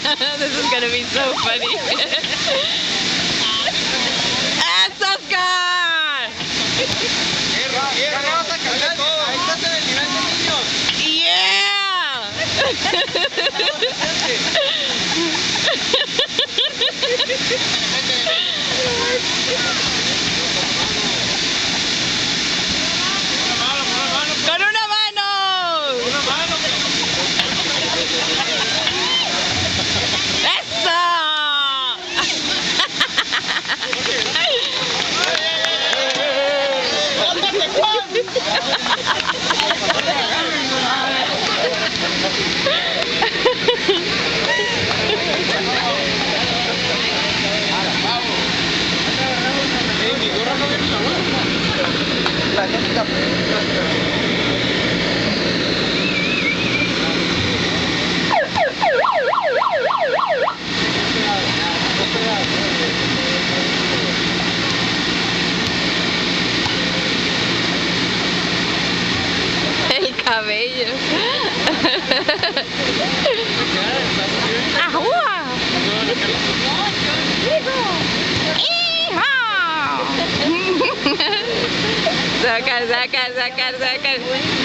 This is gonna be so funny. ¡Eso, Oscar! Ahí estás en el nivel de niños. ¡Yeah! ¡Con una mano! ¡Eso! La gente está... El cabello. ¡Ajúa! ¡Hija! Sacar.